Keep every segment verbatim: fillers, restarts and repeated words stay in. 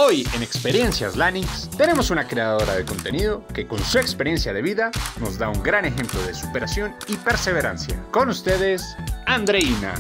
Hoy en Experiencias Lanix tenemos una creadora de contenido que con su experiencia de vida nos da un gran ejemplo de superación y perseverancia. Con ustedes, Andreina.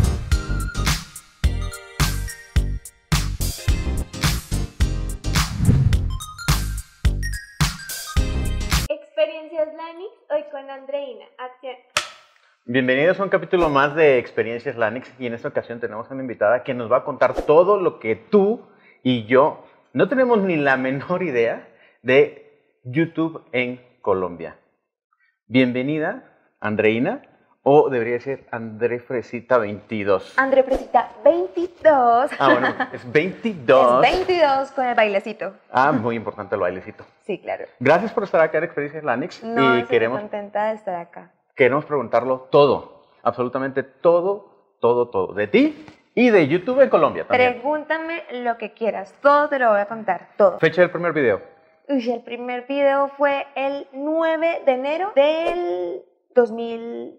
Experiencias Lanix, hoy con Andreina. Acción. Bienvenidos a un capítulo más de Experiencias Lanix y en esta ocasión tenemos a una invitada que nos va a contar todo lo que tú y yo no tenemos ni la menor idea de YouTube en Colombia. Bienvenida, Andreina, o debería ser André Fresita veintidós. André Fresita veintidós. Ah, bueno, es veintidós. Es veintidós con el bailecito. Ah, muy importante el bailecito. Sí, claro. Gracias por estar acá en Experiencias Lanix. No, y estoy queremos, contenta de estar acá. queremos preguntarlo todo, absolutamente todo, todo, todo, de ti y de YouTube en Colombia también. Pregúntame lo que quieras, todo te lo voy a contar, todo. Fecha del primer video. Uy, el primer video fue el nueve de enero del dos mil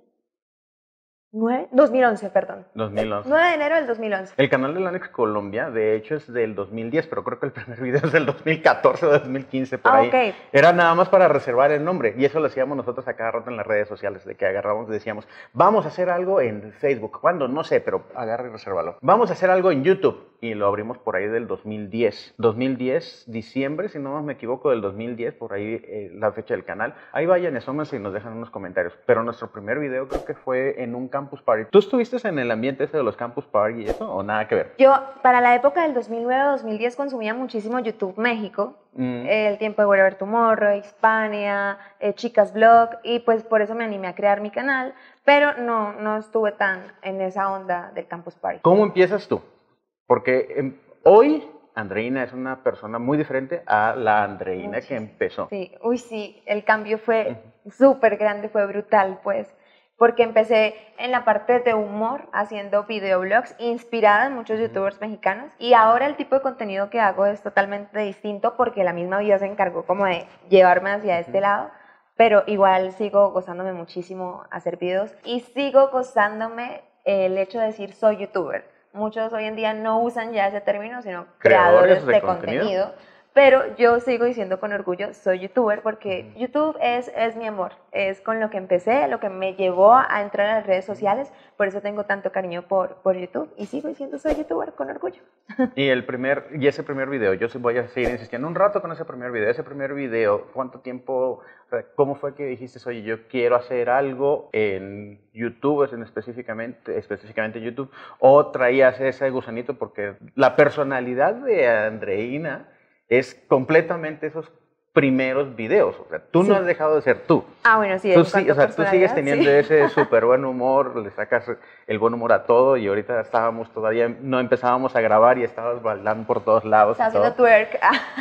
nueve, dos mil once, perdón. dos mil once. nueve de enero del dos mil once. El canal de Lanix Colombia, de hecho, es del dos mil diez, pero creo que el primer video es del dos mil catorce o dos mil quince, por Ah, ahí. ok. Era nada más para reservar el nombre, y eso lo hacíamos nosotros a cada rato en las redes sociales, de que agarrábamos y decíamos, vamos a hacer algo en Facebook. ¿Cuándo? No sé, pero agarra y resérvalo. Vamos a hacer algo en YouTube, y lo abrimos por ahí del dos mil diez. dos mil diez, diciembre, si no me equivoco, del dos mil diez, por ahí eh, la fecha del canal. Ahí vayan, asómense y nos dejan unos comentarios. Pero nuestro primer video creo que fue en un campus party. ¿Tú estuviste en el ambiente ese de los campus party y eso, o nada que ver? Yo, para la época del dos mil nueve dos mil diez, consumía muchísimo YouTube México, Mm. el tiempo de Wherever Tomorrow, Hispania, eh, Chicas Blog, y pues por eso me animé a crear mi canal, pero no, no estuve tan en esa onda del campus party. ¿Cómo empiezas tú? Porque eh, hoy Andreina es una persona muy diferente a la Andreina que empezó. Sí, uy sí, el cambio fue súper grande, fue brutal pues, porque empecé en la parte de humor haciendo videoblogs inspirada en muchos youtubers mexicanos, y ahora el tipo de contenido que hago es totalmente distinto porque la misma vida se encargó como de llevarme hacia este lado, pero igual sigo gozándome muchísimo hacer videos y sigo gozándome el hecho de decir soy youtuber. Muchos hoy en día no usan ya ese término, sino creadores, creadores de, de contenido. contenido. Pero yo sigo diciendo con orgullo, soy youtuber, porque YouTube es, es mi amor, es con lo que empecé, lo que me llevó a entrar a las redes sociales, por eso tengo tanto cariño por, por YouTube, y sigo diciendo soy youtuber con orgullo. Y, el primer, y ese primer video, yo voy a seguir insistiendo un rato con ese primer video, ese primer video, ¿cuánto tiempo, o sea, cómo fue que dijiste, oye, yo quiero hacer algo en YouTube, en específicamente, específicamente YouTube, o traías ese gusanito porque la personalidad de Andreina es completamente esos primeros videos, o sea, tú sí. no has dejado de ser tú. Ah, bueno, sí. Tú, sí, o sea, tú sigues teniendo sí. ese súper buen humor, le sacas el buen humor a todo, y ahorita estábamos todavía, no empezábamos a grabar y estabas bailando por todos lados. Estás haciendo twerk.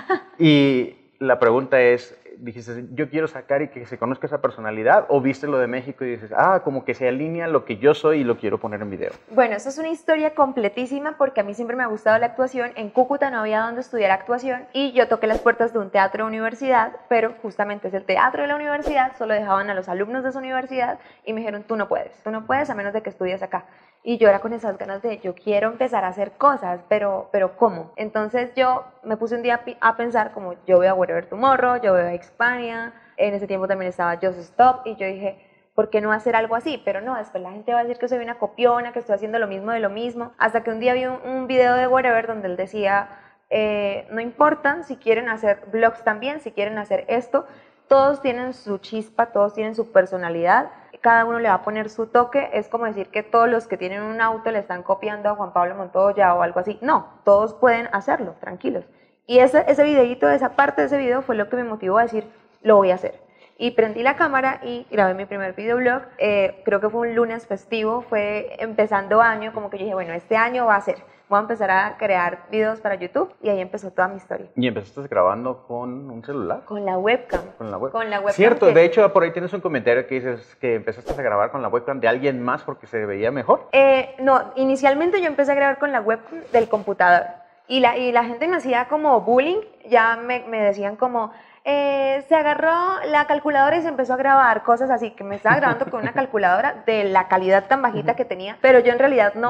Y la pregunta es, dijiste, yo quiero sacar y que se conozca esa personalidad, o viste lo de México y dices, ah, como que se alinea lo que yo soy y lo quiero poner en video? Bueno, eso es una historia completísima porque a mí siempre me ha gustado la actuación. En Cúcuta no había donde estudiar actuación y yo toqué las puertas de un teatro de universidad, pero justamente es el teatro de la universidad, solo dejaban a los alumnos de su universidad y me dijeron, tú no puedes, tú no puedes a menos de que estudies acá. Y yo era con esas ganas de, yo quiero empezar a hacer cosas, pero, pero ¿cómo? Entonces yo me puse un día a pensar, como yo veo a Wherever Tomorrow, yo veo a Hispania, en ese tiempo también estaba Just Stop, y yo dije, ¿por qué no hacer algo así? Pero no, después la gente va a decir que soy una copiona, que estoy haciendo lo mismo de lo mismo, hasta que un día vi un, un video de Wherever donde él decía, eh, no importa si quieren hacer vlogs también, si quieren hacer esto, todos tienen su chispa, todos tienen su personalidad, cada uno le va a poner su toque. Es como decir que todos los que tienen un auto le están copiando a Juan Pablo Montoya o algo así. No, todos pueden hacerlo, tranquilos. Y ese, ese videíto, esa parte de ese video fue lo que me motivó a decir, lo voy a hacer. Y prendí la cámara y grabé mi primer videoblog, eh, creo que fue un lunes festivo, fue empezando año, como que yo dije, bueno, este año va a ser, voy a empezar a crear videos para YouTube, y ahí empezó toda mi historia. ¿Y empezaste grabando con un celular? Con la webcam. Con la, web. con la webcam. Cierto, que... de hecho por ahí tienes un comentario que dices que empezaste a grabar con la webcam de alguien más porque se veía mejor. Eh, no, inicialmente yo empecé a grabar con la webcam del computador, y la, y la gente me hacía como bullying, ya me, me decían como... Eh, se agarró la calculadora y se empezó a grabar, cosas así, que me estaba grabando con una calculadora de la calidad tan bajita que tenía, pero yo en realidad no,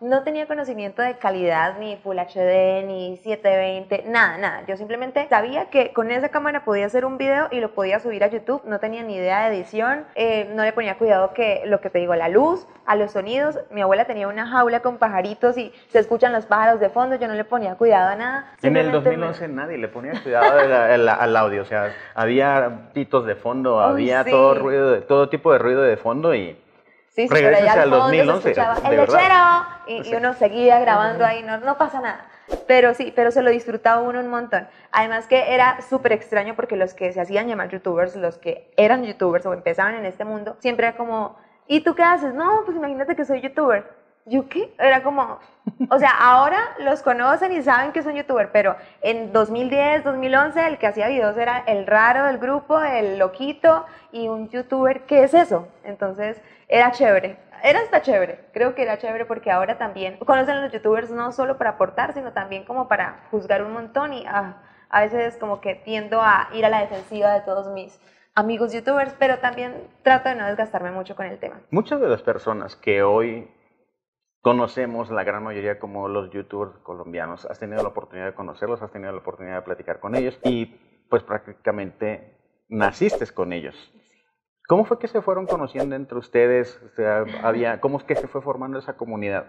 no tenía conocimiento de calidad, ni Full H D, ni setecientos veinte, nada, nada. Yo simplemente sabía que con esa cámara podía hacer un video y lo podía subir a YouTube, no tenía ni idea de edición, eh, no le ponía cuidado que, lo que te digo, la luz, a los sonidos. Mi abuela tenía una jaula con pajaritos y se escuchan los pájaros de fondo, yo no le ponía cuidado a nada. En el dos mil once me... nadie le ponía cuidado al, al, al audio, o sea, había pitos de fondo, Uy, había sí. todo, ruido de, todo tipo de ruido de fondo y... Sí, sí, regresas al al dos mil once, se escuchaba, el lechero, y, y uno seguía grabando ahí, no, no pasa nada. Pero sí, pero se lo disfrutaba uno un montón. Además que era súper extraño porque los que se hacían llamar youtubers, los que eran youtubers o empezaban en este mundo, siempre era como, ¿y tú qué haces? No, pues imagínate que soy youtuber. ¿Yo qué? Era como, o sea, ahora los conocen y saben que son youtuber, pero en dos mil diez, dos mil once el que hacía videos era el raro del grupo, el loquito, y un youtuber, ¿qué es eso? Entonces era chévere, era hasta chévere, creo que era chévere porque ahora también conocen a los youtubers no solo para aportar, sino también como para juzgar un montón y ah, a veces como que tiendo a ir a la defensiva de todos mis amigos youtubers, pero también trato de no desgastarme mucho con el tema. Muchas de las personas que hoy conocemos, la gran mayoría, como los youtubers colombianos, has tenido la oportunidad de conocerlos, has tenido la oportunidad de platicar con ellos y pues prácticamente naciste con ellos. ¿Cómo fue que se fueron conociendo entre ustedes? O sea, había, ¿cómo es que se fue formando esa comunidad?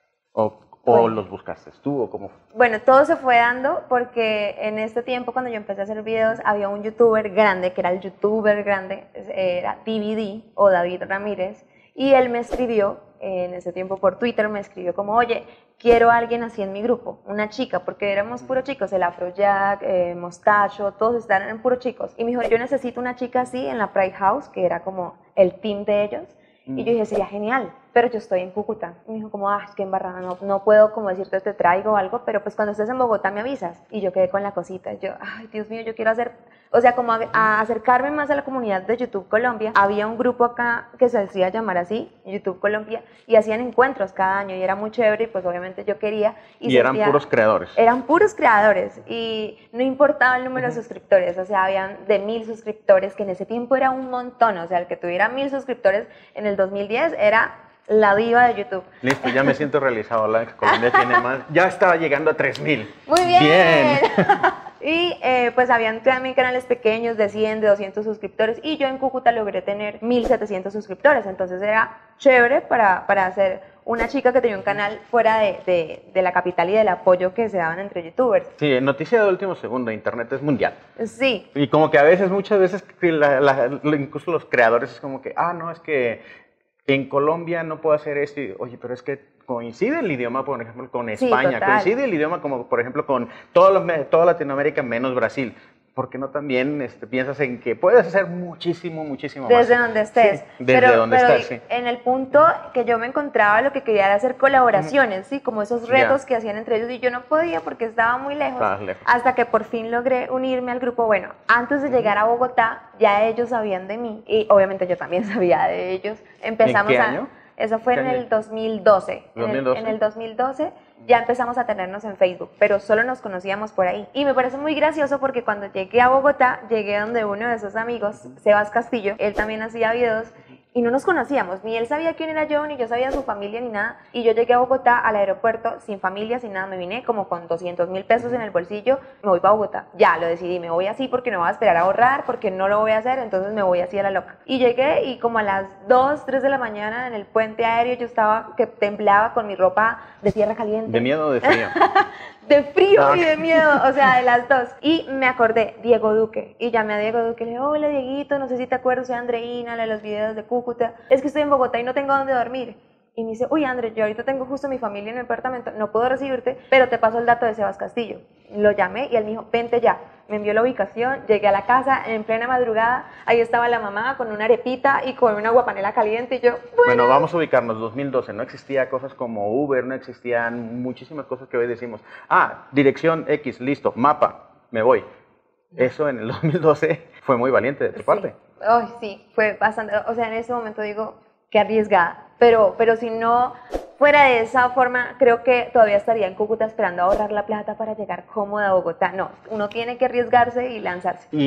¿O, o bueno, los buscaste tú o cómo? Bueno, todo se fue dando porque en este tiempo cuando yo empecé a hacer videos había un youtuber grande, que era el youtuber grande, era D V D o David Ramírez, y él me escribió en ese tiempo por Twitter, me escribió como, oye, quiero a alguien así en mi grupo, una chica, porque éramos puros chicos, el Afrojack, eh, Mostacho, todos estaban puros chicos. Y me dijo, yo necesito una chica así en la Pride House, que era como el team de ellos. Mm. Y yo dije, sería genial, pero yo estoy en Cúcuta. Y me dijo como, ah, es que embarrada, no, no puedo como decirte te traigo o algo, pero pues cuando estés en Bogotá me avisas. Y yo quedé con la cosita, yo, ay, Dios mío, yo quiero hacer, o sea, como a, a acercarme más a la comunidad de YouTube Colombia. Había un grupo acá que se hacía llamar así, YouTube Colombia, y hacían encuentros cada año y era muy chévere y pues obviamente yo quería. Y, y eran sentía, puros creadores. Eran puros creadores y no importaba el número uh-huh. de suscriptores, o sea, habían de mil suscriptores, que en ese tiempo era un montón, o sea, el que tuviera mil suscriptores en el dos mil diez era la diva de YouTube. Listo, ya me siento realizado, la Colombia tiene más, ya estaba llegando a tres mil. Muy bien. Bien. Y eh, pues habían también canales pequeños de cien, de doscientos suscriptores y yo en Cúcuta logré tener mil setecientos suscriptores, entonces era chévere para, para hacer una chica que tenía un canal fuera de, de, de la capital y del apoyo que se daban entre youtubers. Sí, noticia de último segundo, internet es mundial. Sí. Y como que a veces, muchas veces, la, la, incluso los creadores es como que, ah, no, es que en Colombia no puedo hacer esto, y, oye, pero es que coincide el idioma, por ejemplo, con España, sí, coincide el idioma como, por ejemplo, con todo, toda Latinoamérica menos Brasil. ¿Por qué no también este, piensas en que puedes hacer muchísimo, muchísimo más? Desde donde estés. Sí, desde pero, donde pero estás, sí. En el punto que yo me encontraba, lo que quería era hacer colaboraciones, ¿sí? Como esos retos yeah. que hacían entre ellos y yo no podía porque estaba muy lejos. lejos. Hasta que por fin logré unirme al grupo. Bueno, antes de llegar a Bogotá, ya ellos sabían de mí y obviamente yo también sabía de ellos. Empezamos ¿En qué a, año? Eso fue en el dos mil doce. ¿dos mil doce? En el, en el dos mil doce ya empezamos a tenernos en Facebook, pero solo nos conocíamos por ahí. Y me parece muy gracioso porque cuando llegué a Bogotá, llegué donde uno de esos amigos, Sebas Castillo, él también hacía videos, y no nos conocíamos, ni él sabía quién era yo, ni yo sabía su familia, ni nada. Y yo llegué a Bogotá, al aeropuerto, sin familia, sin nada, me vine como con doscientos mil pesos en el bolsillo, me voy para Bogotá. Ya, lo decidí, me voy así porque no voy a esperar a ahorrar, porque no lo voy a hacer, entonces me voy así a la loca. Y llegué y como a las dos, tres de la mañana en el puente aéreo yo estaba que temblaba con mi ropa de tierra caliente. ¿De miedo o de frío? De frío y de miedo, o sea, de las dos. Y me acordé, Diego Duque, y llamé a Diego Duque, le dije, hola Dieguito, no sé si te acuerdas, soy Andreina, la de los videos de Cúcuta, es que estoy en Bogotá y no tengo dónde dormir. Y me dice, uy André, yo ahorita tengo justo mi familia en mi apartamento, no puedo recibirte, pero te paso el dato de Sebas Castillo. Lo llamé y él me dijo, vente ya. Me envió la ubicación, llegué a la casa en plena madrugada, ahí estaba la mamá con una arepita y con una aguapanela caliente y yo, bueno. Bueno, vamos a ubicarnos, dos mil doce, no existía cosas como Uber, no existían muchísimas cosas que hoy decimos, ah, dirección X, listo, mapa, me voy. Eso en el dos mil doce fue muy valiente de tu sí. parte. Ay, oh, sí, fue bastante, o sea, en ese momento digo, qué arriesgada, pero, pero si no fuera de esa forma, creo que todavía estaría en Cúcuta esperando ahorrar la plata para llegar cómoda a Bogotá. No, uno tiene que arriesgarse y lanzarse. Y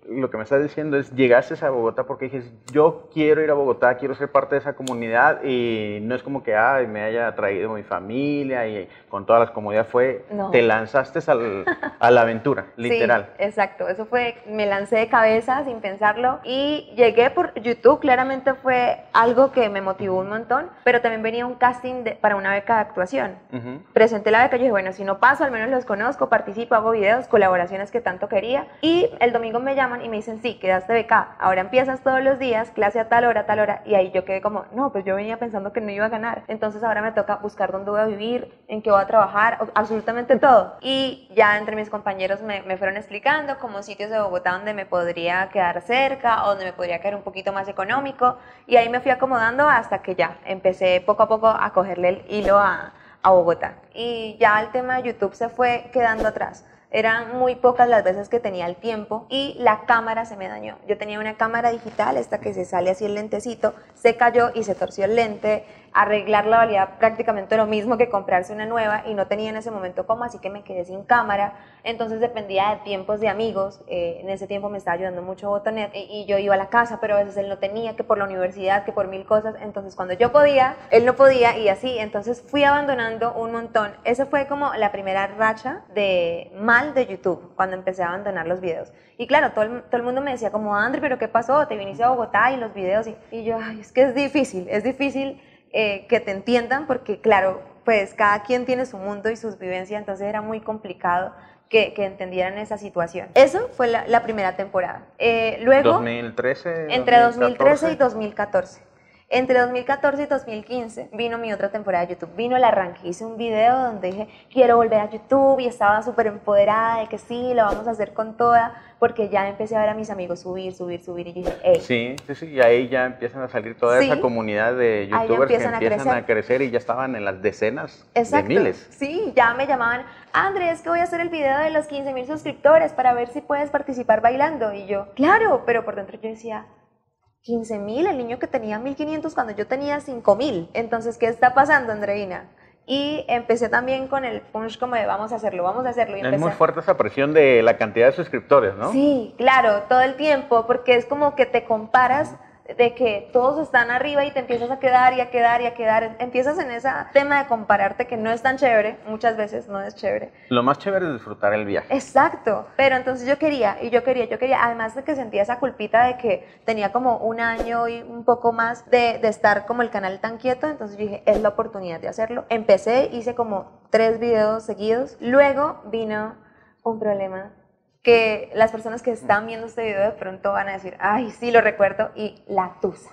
lo que me estás diciendo es, llegaste a Bogotá porque dices, yo quiero ir a Bogotá, quiero ser parte de esa comunidad, y no es como que ay, me haya traído mi familia y con todas las comodidades, fue, No. te lanzaste al, a la aventura, literal. Sí, exacto, eso fue, me lancé de cabeza sin pensarlo y llegué por YouTube, claramente fue algo que me motivó un montón, pero también venía un casting de, para una beca de actuación. Uh-huh. Presenté la beca y dije, bueno, si no paso, al menos los conozco, participo, hago videos, colaboraciones que tanto quería, y el domingo me llaman y me dicen, sí, quedaste becada, ahora empiezas todos los días, clase a tal hora, tal hora, y ahí yo quedé como, no, pues yo venía pensando que no iba a ganar, entonces ahora me toca buscar dónde voy a vivir, en qué voy a trabajar, absolutamente todo, y ya entre mis compañeros me, me fueron explicando como sitios de Bogotá donde me podría quedar cerca, o donde me podría quedar un poquito más económico, y ahí me fui acomodando hasta que ya empecé poco a poco a cogerle el hilo a, a Bogotá, y ya el tema de YouTube se fue quedando atrás. Eran muy pocas las veces que tenía el tiempo y la cámara se me dañó. Yo tenía una cámara digital, esta que se sale así el lentecito, se cayó y se torció el lente. Arreglarla valía prácticamente lo mismo que comprarse una nueva y no tenía en ese momento cómo, así que me quedé sin cámara. Entonces dependía de tiempos de amigos. Eh, en ese tiempo me estaba ayudando mucho Botonet y, y yo iba a la casa, pero a veces él no tenía, que por la universidad, que por mil cosas. Entonces cuando yo podía, él no podía y así. Entonces fui abandonando un montón. Esa fue como la primera racha de mal de YouTube, cuando empecé a abandonar los videos. Y claro, todo el, todo el mundo me decía como, André, ¿pero qué pasó? Te viniste a Bogotá y los videos. Y, y yo, ay, es que es difícil, es difícil eh, que te entiendan porque, claro, pues cada quien tiene su mundo y sus vivencias, entonces era muy complicado que, que entendieran esa situación. Eso fue la, la primera temporada. Eh, luego, dos mil trece, entre dos mil catorce. dos mil trece y dos mil catorce. Entre dos mil catorce y dos mil quince vino mi otra temporada de YouTube, vino el arranque, hice un video donde dije quiero volver a YouTube y estaba súper empoderada de que sí, lo vamos a hacer con toda, porque ya empecé a ver a mis amigos subir, subir, subir y yo dije, hey. Sí, sí, sí, y ahí ya empiezan a salir toda sí, esa comunidad de youtubers que empiezan a crecer. a crecer y ya estaban en las decenas Exacto. de miles. Sí, ya me llamaban, Andrés, que voy a hacer el video de los quince mil suscriptores para ver si puedes participar bailando, y yo, claro, pero por dentro yo decía, quince mil, el niño que tenía mil quinientos cuando yo tenía cinco mil. Entonces, ¿qué está pasando, Andreina? Y empecé también con el punch como de vamos a hacerlo, vamos a hacerlo. Y es empecé... muy fuerte esa presión de la cantidad de suscriptores, ¿no? Sí, claro, todo el tiempo, porque es como que te comparas de que todos están arriba y te empiezas a quedar y a quedar y a quedar, empiezas en ese tema de compararte que no es tan chévere, muchas veces no es chévere. Lo más chévere es disfrutar el viaje. Exacto, pero entonces yo quería, y yo quería, yo quería, además de que sentía esa culpita de que tenía como un año y un poco más de, de estar como el canal tan quieto, entonces yo dije, es la oportunidad de hacerlo. Empecé, hice como tres videos seguidos, luego vino un problema que las personas que están viendo este video de pronto van a decir, ay, sí, lo recuerdo, y la tusa.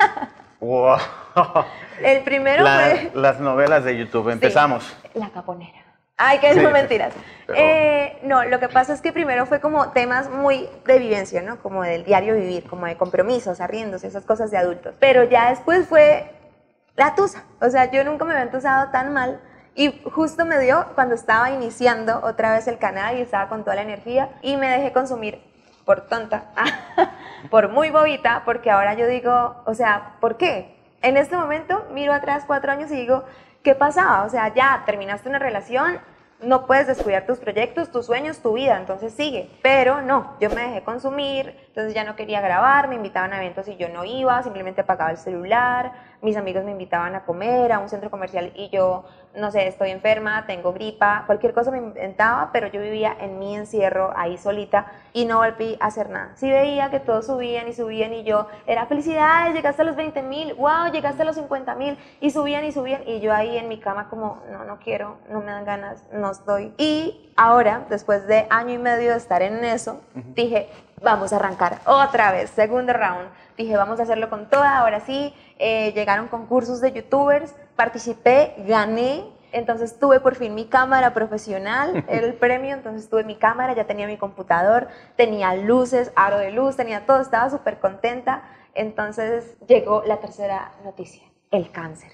Wow. El primero la, fue... Las novelas de YouTube, empezamos. Sí, la caponera. Ay, que sí, no, mentiras. pero... eh, no, lo que pasa es que primero fue como temas muy de vivencia, ¿no? Como del diario vivir, como de compromisos, arriendos, esas cosas de adultos. Pero ya después fue la tusa. O sea, yo nunca me había entusado tan mal. Y justo me dio cuando estaba iniciando otra vez el canal y estaba con toda la energía y me dejé consumir por tonta, por muy bobita, porque ahora yo digo, o sea, ¿por qué? En este momento miro atrás cuatro años y digo, ¿qué pasaba? O sea, ya terminaste una relación, no puedes descuidar tus proyectos, tus sueños, tu vida, entonces sigue. Pero no, yo me dejé consumir, entonces ya no quería grabar, me invitaban a eventos y yo no iba, simplemente apagaba el celular, mis amigos me invitaban a comer a un centro comercial y yo, no sé, estoy enferma, tengo gripa, cualquier cosa me inventaba, pero yo vivía en mi encierro ahí solita y no volví a hacer nada. Sí veía que todos subían y subían y yo, era felicidades, llegaste a los veinte mil, wow, llegaste a los cincuenta mil y subían y subían y yo ahí en mi cama como, no, no quiero, no me dan ganas, no estoy. Y ahora, después de año y medio de estar en eso, uh-huh. dije, vamos a arrancar otra vez, segundo round. Dije, vamos a hacerlo con toda, ahora sí. Eh, llegaron concursos de youtubers, participé, gané. Entonces tuve por fin mi cámara profesional, era el premio, entonces tuve mi cámara, ya tenía mi computador, tenía luces, aro de luz, tenía todo, estaba súper contenta. Entonces llegó la tercera noticia, el cáncer.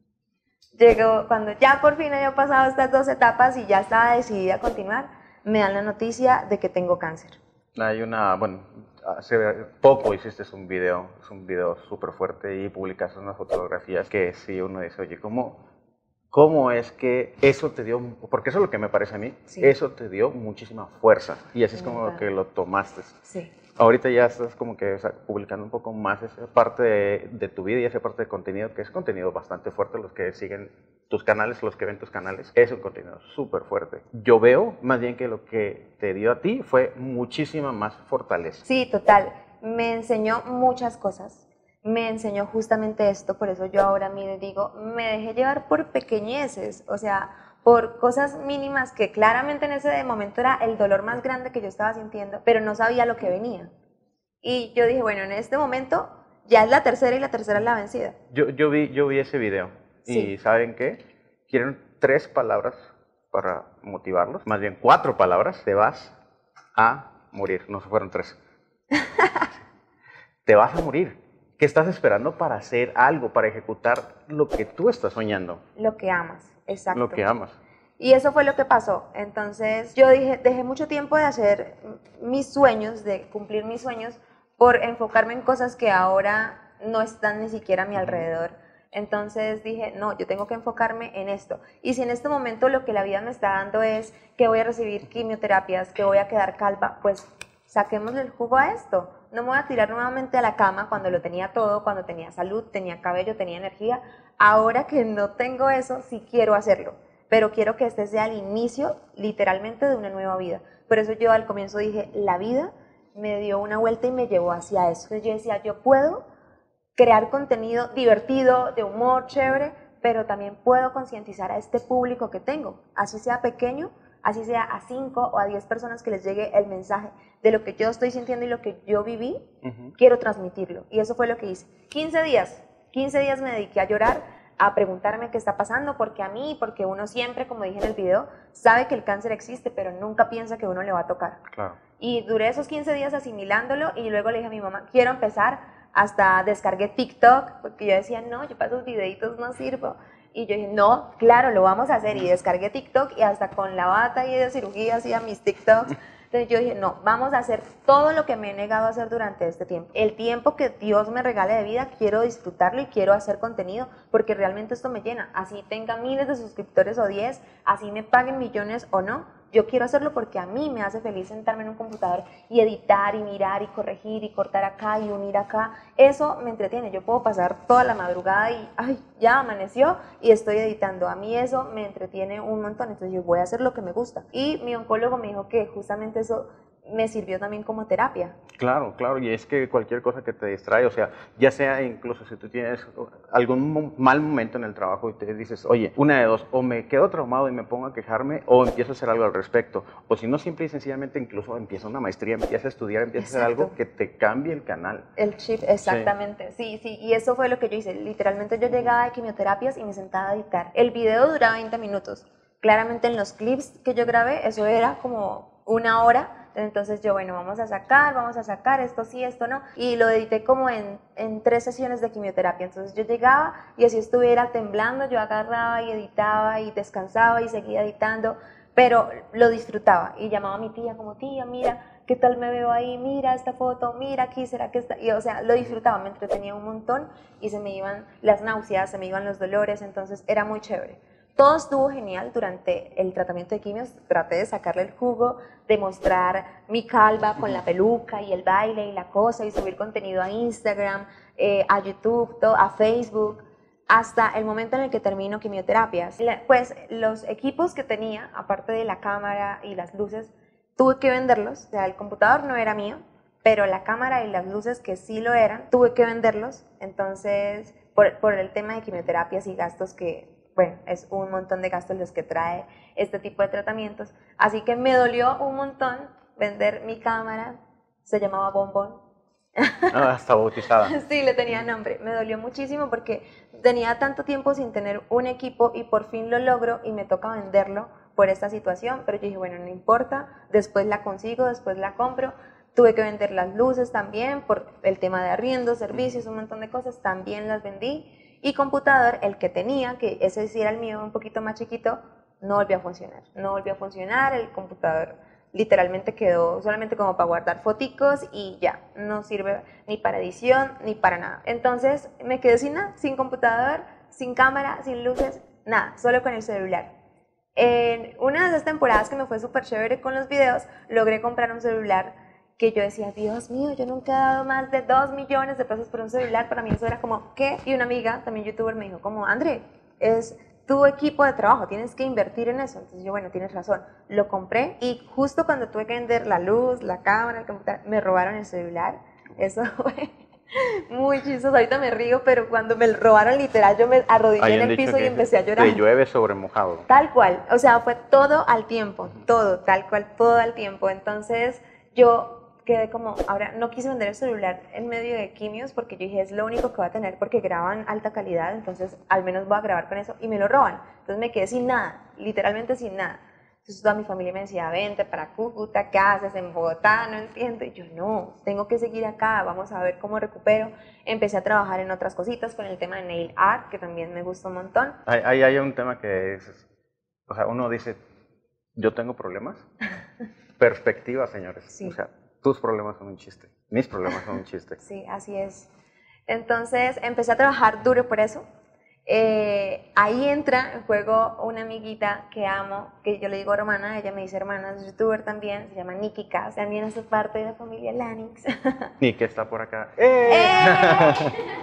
Llegó cuando ya por fin había pasado estas dos etapas y ya estaba decidida a continuar, me dan la noticia de que tengo cáncer. Hay una, bueno, hace poco hiciste un video, es un video súper fuerte y publicaste unas fotografías que sí uno dice, oye, ¿cómo, ¿Cómo es que eso te dio, porque eso es lo que me parece a mí, Sí. eso te dio muchísima fuerza y así es De como verdad. que lo tomaste? Sí. Ahorita ya estás como que, o sea, publicando un poco más esa parte de, de tu vida y esa parte de contenido, que es contenido bastante fuerte. Los que siguen tus canales, los que ven tus canales, es un contenido súper fuerte. Yo veo más bien que lo que te dio a ti fue muchísima más fortaleza. Sí, total. Me enseñó muchas cosas. Me enseñó justamente esto, por eso yo ahora miro y digo, me dejé llevar por pequeñeces, o sea, por cosas mínimas que claramente en ese momento era el dolor más grande que yo estaba sintiendo, pero no sabía lo que venía. Y yo dije, bueno, en este momento ya es la tercera y la tercera es la vencida. Yo, yo, vi, yo vi ese video y Sí. ¿saben qué? Quieren tres palabras para motivarlos, más bien cuatro palabras. Te vas a morir, no se fueron tres. Te vas a morir. ¿Qué estás esperando para hacer algo, para ejecutar lo que tú estás soñando? Lo que amas, exacto. Lo que amas. Y eso fue lo que pasó. Entonces yo dije, dejé mucho tiempo de hacer mis sueños, de cumplir mis sueños, por enfocarme en cosas que ahora no están ni siquiera a mi alrededor. Entonces dije, no, yo tengo que enfocarme en esto. Y si en este momento lo que la vida me está dando es que voy a recibir quimioterapias, que voy a quedar calva, pues saquémosle el jugo a esto. No me voy a tirar nuevamente a la cama cuando lo tenía todo, cuando tenía salud, tenía cabello, tenía energía. Ahora que no tengo eso, sí quiero hacerlo. Pero quiero que este sea el inicio, literalmente, de una nueva vida. Por eso yo al comienzo dije, la vida me dio una vuelta y me llevó hacia eso. Entonces yo decía, yo puedo crear contenido divertido, de humor, chévere, pero también puedo concientizar a este público que tengo, así sea pequeño, así sea a cinco o a diez personas que les llegue el mensaje de lo que yo estoy sintiendo y lo que yo viví, uh-huh. Quiero transmitirlo. Y eso fue lo que hice. quince días, quince días me dediqué a llorar, a preguntarme qué está pasando, porque a mí, porque uno siempre, como dije en el video, sabe que el cáncer existe, pero nunca piensa que uno le va a tocar. Claro. Y duré esos quince días asimilándolo y luego le dije a mi mamá, quiero empezar, hasta descargué TikTok, porque yo decía, no, yo para esos videitos no sirvo. Y yo dije, no, claro, lo vamos a hacer. Y descargué TikTok y hasta con la bata y de cirugía hacía mis TikToks. Entonces yo dije, no, vamos a hacer todo lo que me he negado a hacer durante este tiempo. El tiempo que Dios me regale de vida, quiero disfrutarlo y quiero hacer contenido, porque realmente esto me llena. Así tenga miles de suscriptores o diez, así me paguen millones o no, yo quiero hacerlo porque a mí me hace feliz sentarme en un computador y editar y mirar y corregir y cortar acá y unir acá. Eso me entretiene. Yo puedo pasar toda la madrugada y, ay, ya amaneció y estoy editando. A mí eso me entretiene un montón, entonces yo voy a hacer lo que me gusta. Y mi oncólogo me dijo que justamente eso me sirvió también como terapia. Claro, claro, y es que cualquier cosa que te distrae, o sea, ya sea incluso si tú tienes algún mal momento en el trabajo y te dices, oye, una de dos, o me quedo traumado y me pongo a quejarme, o empiezo a hacer algo al respecto, o si no, simple y sencillamente incluso empieza una maestría, empieza a estudiar, empieza a hacer algo que te cambie el canal. El chip, exactamente, sí. sí, sí, y eso fue lo que yo hice, literalmente yo llegaba de quimioterapias y me sentaba a editar. El video duraba veinte minutos, claramente en los clips que yo grabé, eso era como una hora. Entonces yo, bueno, vamos a sacar, vamos a sacar, esto sí, esto no, y lo edité como en, en tres sesiones de quimioterapia. Entonces yo llegaba y así estuviera temblando, yo agarraba y editaba y descansaba y seguía editando, pero lo disfrutaba y llamaba a mi tía como, tía, mira, ¿qué tal me veo ahí? Mira esta foto, mira aquí, ¿será que está? Y o sea, lo disfrutaba, me entretenía un montón y se me iban las náuseas, se me iban los dolores, entonces era muy chévere. Todo estuvo genial durante el tratamiento de quimios, traté de sacarle el jugo, de mostrar mi calva con la peluca y el baile y la cosa y subir contenido a Instagram, eh, a YouTube, todo, a Facebook, hasta el momento en el que termino quimioterapias. Pues los equipos que tenía, aparte de la cámara y las luces, tuve que venderlos, o sea, el computador no era mío, pero la cámara y las luces que sí lo eran, tuve que venderlos, entonces por, por el tema de quimioterapias y gastos que... Bueno, es un montón de gastos los que trae este tipo de tratamientos. Así que me dolió un montón vender mi cámara, se llamaba Bombón. Ah, está bautizada. Sí, le tenía nombre. Me dolió muchísimo porque tenía tanto tiempo sin tener un equipo y por fin lo logro y me toca venderlo por esta situación. Pero yo dije, bueno, no importa, después la consigo, después la compro. Tuve que vender las luces también por el tema de arriendo, servicios, un montón de cosas, también las vendí. Y computador, el que tenía, que ese sí era el mío, un poquito más chiquito, no volvió a funcionar. No volvió a funcionar, el computador literalmente quedó solamente como para guardar foticos y ya, no sirve ni para edición ni para nada. Entonces me quedé sin nada, sin computador, sin cámara, sin luces nada, solo con el celular. En una de esas temporadas que me fue súper chévere con los videos, logré comprar un celular que yo decía, Dios mío, yo nunca he dado más de dos millones de pesos por un celular. Para mí eso era como, ¿qué? Y una amiga, también youtuber, me dijo como, André, es tu equipo de trabajo, tienes que invertir en eso. Entonces yo, bueno, tienes razón. Lo compré y justo cuando tuve que vender la luz, la cámara, el computador, me robaron el celular. Eso fue muy chistoso. Ahorita me río, pero cuando me robaron literal, yo me arrodillé en el piso y empecé a llorar. Te llueve sobre mojado. Tal cual, o sea, fue todo al tiempo, todo, tal cual, todo al tiempo. Entonces yo quedé como, ahora no quise vender el celular en medio de quimios porque yo dije, es lo único que voy a tener porque graban alta calidad, entonces al menos voy a grabar con eso, y me lo roban. Entonces me quedé sin nada, literalmente sin nada. Entonces toda mi familia me decía, vente para Cúcuta, ¿qué haces en Bogotá? No entiendo. Y yo, no, tengo que seguir acá, vamos a ver cómo recupero. Empecé a trabajar en otras cositas con el tema de nail art, que también me gustó un montón. Ahí hay un tema que es, o sea, uno dice, yo tengo problemas. Perspectiva, señores. Sí. O sea, tus problemas son un chiste, mis problemas son un chiste. Sí, así es. Entonces empecé a trabajar duro por eso. Eh, ahí entra en juego una amiguita que amo, que yo le digo hermana, ella me dice hermana, es youtuber también, se llama Nikki Cas, también hace parte de la familia Lanix. Nikki está por acá. ¡Eh! ¡Eh!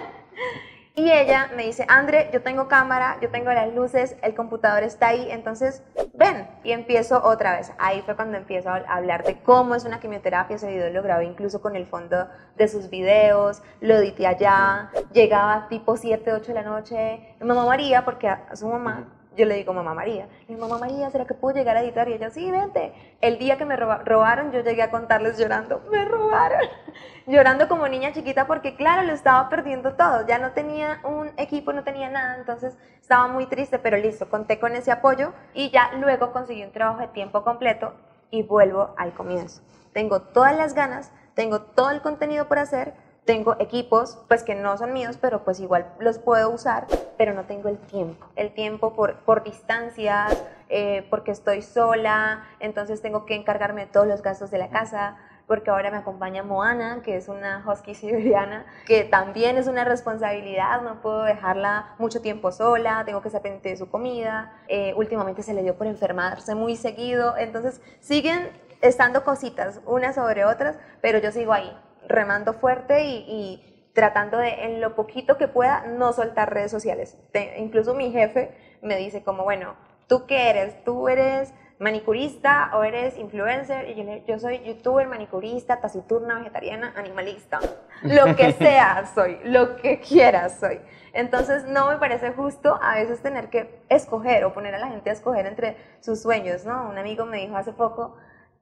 Y ella me dice, André, yo tengo cámara, yo tengo las luces, el computador está ahí, entonces ven. Y empiezo otra vez. Ahí fue cuando empiezo a hablar de cómo es una quimioterapia. Ese video lo grabé incluso con el fondo de sus videos, lo edité allá. Llegaba tipo siete, ocho de la noche. Mamá María, porque a su mamá, yo le digo mamá María. Y mamá María, ¿será que puedo llegar a editar? Y ella, sí, vente. El día que me roba, robaron, yo llegué a contarles llorando, me robaron. Llorando como niña chiquita porque claro, lo estaba perdiendo todo, ya no tenía un equipo, no tenía nada, entonces estaba muy triste, pero listo, conté con ese apoyo y ya luego conseguí un trabajo de tiempo completo y vuelvo al comienzo. Tengo todas las ganas, tengo todo el contenido por hacer, tengo equipos pues que no son míos, pero pues igual los puedo usar, pero no tengo el tiempo, el tiempo por, por distancias, eh, porque estoy sola, entonces tengo que encargarme de todos los gastos de la casa, porque ahora me acompaña Moana, que es una husky siberiana, que también es una responsabilidad, no puedo dejarla mucho tiempo sola, tengo que estar pendiente de su comida, eh, últimamente se le dio por enfermarse muy seguido, entonces siguen estando cositas unas sobre otras, pero yo sigo ahí, remando fuerte y, y tratando de, en lo poquito que pueda, no soltar redes sociales. Te, incluso mi jefe me dice como, bueno, ¿tú qué eres? ¿Tú eres manicurista o eres influencer? Y yo, le, yo soy youtuber, manicurista, taciturna, vegetariana, animalista. Lo que sea soy, lo que quiera soy. Entonces no me parece justo a veces tener que escoger o poner a la gente a escoger entre sus sueños, ¿no? Un amigo me dijo hace poco,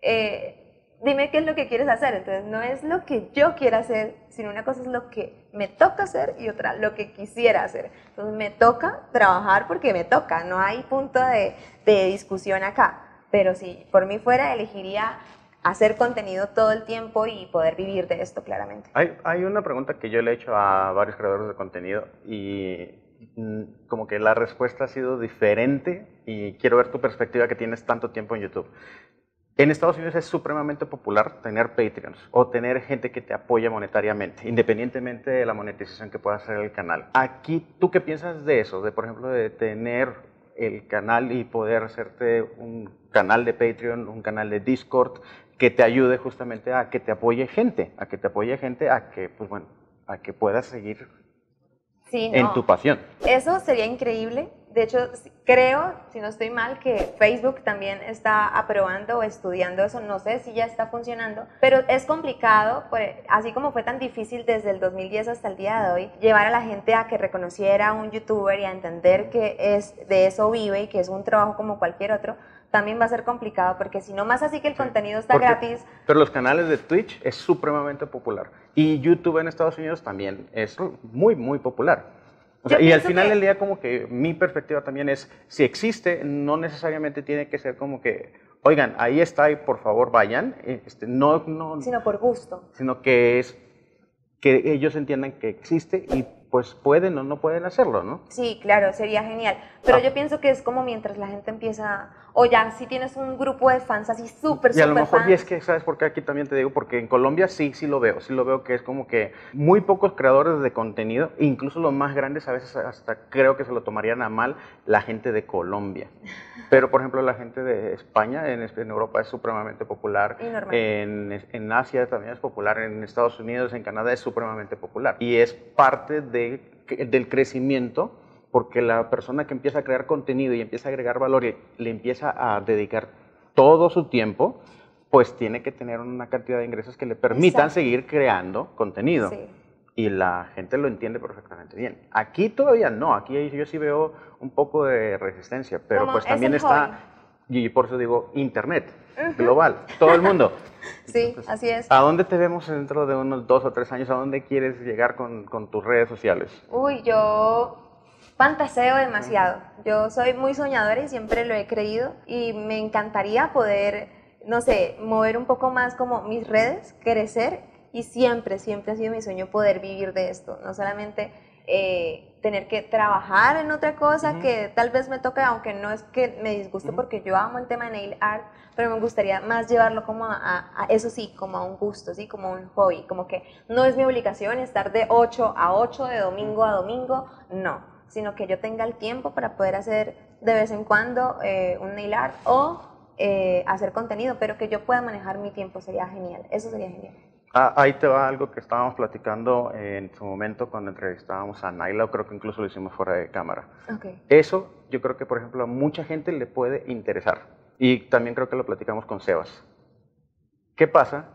eh, dime qué es lo que quieres hacer. Entonces no es lo que yo quiera hacer, sino una cosa es lo que me toca hacer y otra lo que quisiera hacer. Entonces me toca trabajar porque me toca, no hay punto de, de discusión acá. Pero si por mí fuera, elegiría hacer contenido todo el tiempo y poder vivir de esto claramente. Hay, hay una pregunta que yo le he hecho a varios creadores de contenido y mm, como que la respuesta ha sido diferente y quiero ver tu perspectiva que tienes tanto tiempo en YouTube. En Estados Unidos es supremamente popular tener Patreons o tener gente que te apoya monetariamente, independientemente de la monetización que pueda hacer el canal. Aquí, ¿tú qué piensas de eso? De, por ejemplo, de tener el canal y poder hacerte un canal de Patreon, un canal de Discord que te ayude justamente a que te apoye gente, a que te apoye gente, a que, pues bueno, a que puedas seguir sí, no. en tu pasión. Eso sería increíble. De hecho, creo, si no estoy mal, que Facebook también está aprobando o estudiando eso. No sé si ya está funcionando, pero es complicado, así como fue tan difícil desde el dos mil diez hasta el día de hoy, llevar a la gente a que reconociera a un youtuber y a entender que es, de eso vive y que es un trabajo como cualquier otro. También va a ser complicado, porque si no más así que el sí, contenido está porque, gratis. Pero los canales de Twitch es supremamente popular. Y YouTube en Estados Unidos también es muy, muy popular. O sea, y al final que... del día como que mi perspectiva también es, si existe, no necesariamente tiene que ser como que, oigan, ahí está y por favor vayan. Este, no, no, sino por gusto. Sino que es que ellos entiendan que existe y pues pueden o no pueden hacerlo, ¿no? Sí, claro, sería genial. Pero Ah. yo pienso que es como mientras la gente empieza, o ya si tienes un grupo de fans así súper, Y a lo súper mejor, fans. y es que, ¿sabes por qué? Aquí también te digo, porque en Colombia sí, sí lo veo, sí lo veo que es como que muy pocos creadores de contenido, incluso los más grandes a veces hasta creo que se lo tomarían a mal la gente de Colombia. Pero, por ejemplo, la gente de España, en, en Europa es supremamente popular, Y normal. en, en Asia también es popular, en Estados Unidos, en Canadá es supremamente popular. Y es parte de, del crecimiento, porque la persona que empieza a crear contenido y empieza a agregar valor y le empieza a dedicar todo su tiempo, pues tiene que tener una cantidad de ingresos que le permitan Exacto. seguir creando contenido. Sí. Y la gente lo entiende perfectamente bien. Aquí todavía no, aquí yo sí veo un poco de resistencia, pero Como pues es también el está, hobby. y por eso digo, internet, Ujú. global, todo el mundo. Sí, Entonces, así es. ¿a dónde te vemos dentro de unos dos o tres años? ¿A dónde quieres llegar con, con tus redes sociales? Uy, yo fantaseo demasiado. Yo soy muy soñadora y siempre lo he creído y me encantaría poder, no sé, mover un poco más como mis redes, crecer y siempre, siempre ha sido mi sueño poder vivir de esto, no solamente eh, tener que trabajar en otra cosa Ujú. que tal vez me toque, aunque no es que me disguste Ujú. porque yo amo el tema de nail art, pero me gustaría más llevarlo como a, a- a eso sí, como a un gusto, sí, como a un hobby, como que no es mi obligación estar de ocho a ocho, de domingo a domingo, no, sino que yo tenga el tiempo para poder hacer de vez en cuando eh, un nail art o eh, hacer contenido, pero que yo pueda manejar mi tiempo sería genial, eso sería genial. Ah, ahí te va algo que estábamos platicando en su momento cuando entrevistábamos a Naila, o creo que incluso lo hicimos fuera de cámara. Okay. Eso yo creo que, por ejemplo, a mucha gente le puede interesar. Y también creo que lo platicamos con Sebas. ¿Qué pasa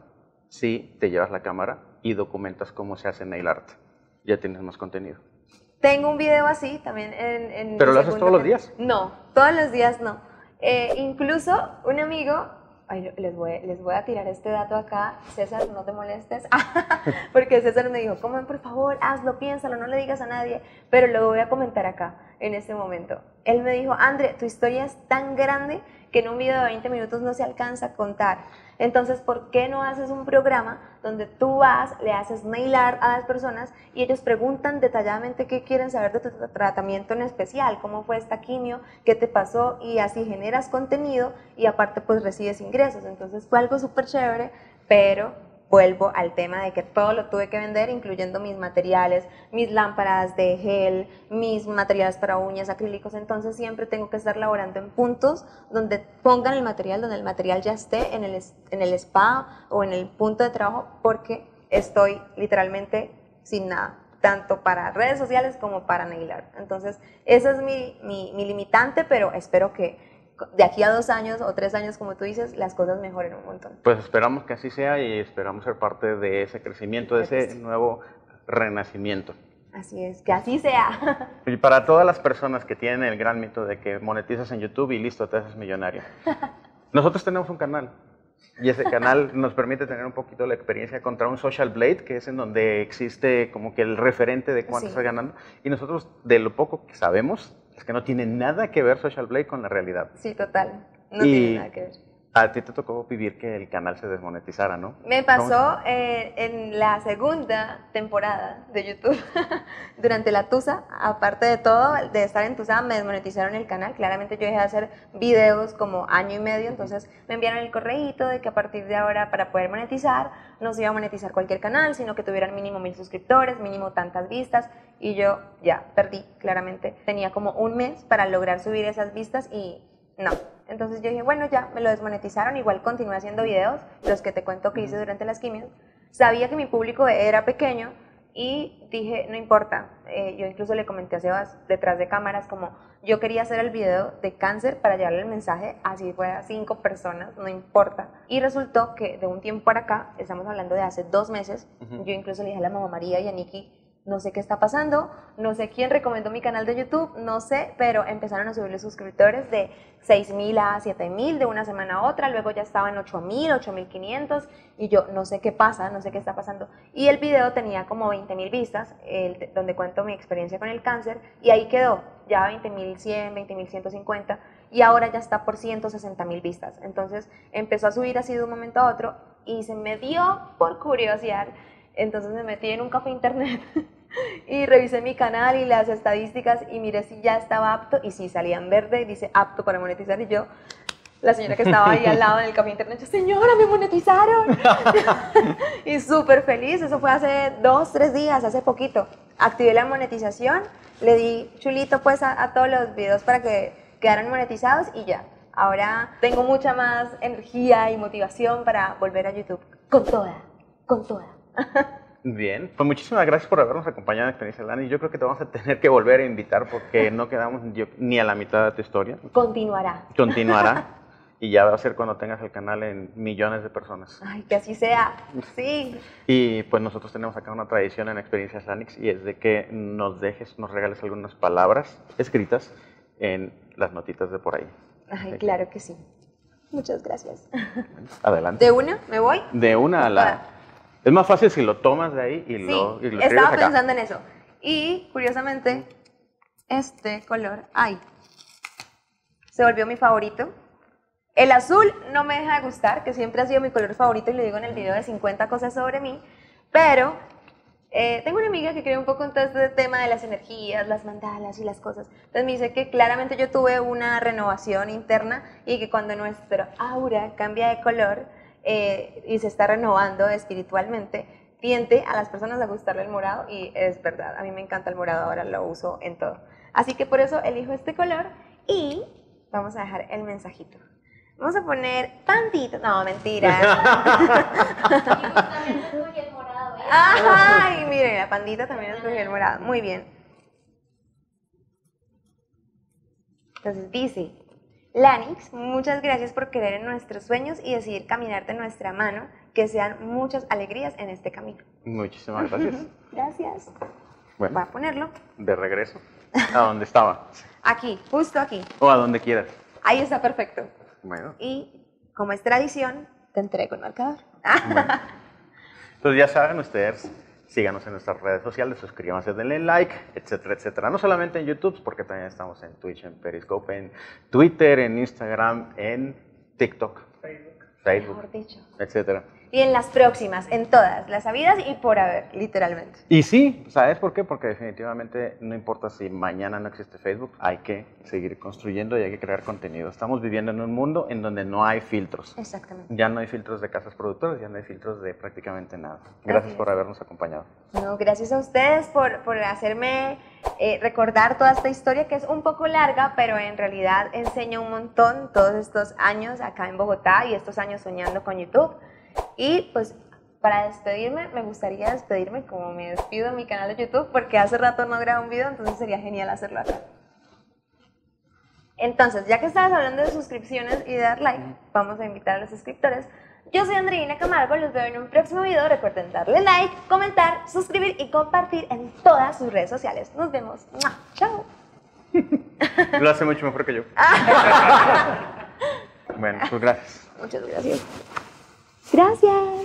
si te llevas la cámara y documentas cómo se hace nail art? Ya tienes más contenido. Tengo un video así también en, en ¿Pero mi lo haces segundo todos los canal. días? No, todos los días no. Eh, incluso un amigo, ay, les voy, les voy a tirar este dato acá, César, no te molestes, porque César me dijo, como por favor, hazlo, piénsalo, no le digas a nadie, pero lo voy a comentar acá, en este momento. Él me dijo, André, tu historia es tan grande que en un video de veinte minutos no se alcanza a contar. Entonces, ¿por qué no haces un programa donde tú vas, le haces nail art a las personas y ellos preguntan detalladamente qué quieren saber de tu tratamiento en especial, cómo fue esta quimio, qué te pasó, y así generas contenido y aparte pues recibes ingresos? Entonces fue algo súper chévere, pero vuelvo al tema de que todo lo tuve que vender, incluyendo mis materiales, mis lámparas de gel, mis materiales para uñas, acrílicos. Entonces siempre tengo que estar laborando en puntos donde pongan el material, donde el material ya esté en el, en el spa o en el punto de trabajo, porque estoy literalmente sin nada, tanto para redes sociales como para nail art. Entonces esa es mi, mi, mi limitante, pero espero que de aquí a dos años o tres años, como tú dices, las cosas mejoren un montón. Pues esperamos que así sea y esperamos ser parte de ese crecimiento, de ese nuevo renacimiento. Así es, que así sea. Y para todas las personas que tienen el gran mito de que monetizas en YouTube y listo, te haces millonario. Nosotros tenemos un canal y ese canal nos permite tener un poquito la experiencia contra un Social Blade, que es en donde existe como que el referente de cuánto Sí. estás ganando. Y nosotros, de lo poco que sabemos, es que no tiene nada que ver Social Blade con la realidad. Sí, total. No y tiene nada que ver. A ti te tocó vivir que el canal se desmonetizara, ¿no? Me pasó eh, en la segunda temporada de YouTube, durante la Tusa, aparte de todo, de estar en Tusa, me desmonetizaron el canal. Claramente yo dejé de hacer videos como año y medio, entonces me enviaron el correíto de que a partir de ahora, para poder monetizar, no se iba a monetizar cualquier canal, sino que tuvieran mínimo mil suscriptores, mínimo tantas vistas, y yo ya perdí, claramente. Tenía como un mes para lograr subir esas vistas y no. Entonces yo dije, bueno, ya, me lo desmonetizaron, igual continué haciendo videos, los que te cuento que hice durante las quimios. Sabía que mi público era pequeño y dije, no importa. Eh, yo incluso le comenté a Sebas detrás de cámaras como, yo quería hacer el video de cáncer para llevarle el mensaje, así fuera a cinco personas, no importa. Y resultó que de un tiempo para acá, estamos hablando de hace dos meses, uh-huh. Yo incluso le dije a la mamá María y a Nikki, no sé qué está pasando, no sé quién recomendó mi canal de YouTube, no sé, pero empezaron a subir los suscriptores de seis mil a siete mil de una semana a otra, luego ya estaba en ocho mil, ocho mil quinientos, y yo no sé qué pasa, no sé qué está pasando. Y el video tenía como veinte mil vistas, el, donde cuento mi experiencia con el cáncer, y ahí quedó, ya veinte mil cien, veinte mil ciento cincuenta, y ahora ya está por ciento sesenta mil vistas. Entonces empezó a subir así de un momento a otro, y se me dio por curiosidad. Entonces me metí en un café internet Y revisé mi canal y las estadísticas y miré si ya estaba apto y si salía en verde y dice apto para monetizar y yo, la señora que estaba ahí al lado en el café internet, yo, señora, me monetizaron. Y súper feliz, eso fue hace dos, tres días, hace poquito. Activé la monetización, le di chulito pues a, a todos los videos para que quedaran monetizados y ya. Ahora tengo mucha más energía y motivación para volver a YouTube. Con toda, con toda. Bien, pues muchísimas gracias por habernos acompañado en Experiencia Lani. Yo creo que te vamos a tener que volver a invitar porque no quedamos yo- ni a la mitad de tu historia. Continuará. Continuará y ya va a ser cuando tengas el canal en millones de personas. Ay, que así sea. Sí. Y pues nosotros tenemos acá una tradición en Experiencias Lanix y es de que nos dejes, nos regales algunas palabras escritas en las notitas de por ahí. Ay, claro que sí. Muchas gracias. Adelante. ¿De una? ¿Me voy? De una a la... Es más fácil si lo tomas de ahí y Sí, lo, y lo escribes estaba acá. pensando en eso. Y, curiosamente, este color, ay, se volvió mi favorito. El azul no me deja de gustar, que siempre ha sido mi color favorito y lo digo en el video de cincuenta cosas sobre mí, pero eh, tengo una amiga que cree un poco en todo este tema de las energías, las mandalas y las cosas. Entonces me dice que claramente yo tuve una renovación interna y que cuando nuestro aura cambia de color eh, y se está renovando espiritualmente, tiende a las personas a gustarle el morado y es verdad, a mí me encanta el morado, ahora lo uso en todo. Así que por eso elijo este color y vamos a dejar el mensajito. Vamos a poner tantito, no, mentira. Ay, miren, la pandita también escogió el morado. Muy bien. Entonces dice, Lanix, muchas gracias por creer en nuestros sueños y decidir caminar de nuestra mano, que sean muchas alegrías en este camino. Muchísimas gracias. Gracias. Bueno, Voy a ponerlo de regreso a donde estaba aquí, justo aquí. o a donde quieras. Ahí está perfecto. Bueno, Y como es tradición, te entrego el marcador. bueno. Entonces ya saben ustedes, síganos en nuestras redes sociales, suscríbanse, denle like, etcétera, etcétera. No solamente en YouTube, porque también estamos en Twitch, en Periscope, en Twitter, en Instagram, en TikTok, Facebook, Facebook, Mejor dicho. etcétera. Y en las próximas, en todas, las habidas y por haber, literalmente. Y sí, ¿sabes por qué? Porque definitivamente no importa si mañana no existe Facebook, hay que seguir construyendo y hay que crear contenido. Estamos viviendo en un mundo en donde no hay filtros. Exactamente. Ya no hay filtros de casas productoras, ya no hay filtros de prácticamente nada. Gracias por habernos acompañado. No, gracias a ustedes por, por hacerme eh, recordar toda esta historia que es un poco larga, pero en realidad enseña un montón todos estos años acá en Bogotá y estos años soñando con YouTube. Y pues para despedirme, me gustaría despedirme como me despido en mi canal de YouTube porque hace rato no grabo un video, entonces sería genial hacerlo acá. Entonces, ya que estabas hablando de suscripciones y de dar like, vamos a invitar a los suscriptores. Yo soy Andreina Camargo, los veo en un próximo video. Recuerden darle like, comentar, suscribir y compartir en todas sus redes sociales. Nos vemos. ¡Mua! ¡Chao! Lo hace mucho mejor que yo. Bueno, pues gracias. Muchas gracias. Gracias.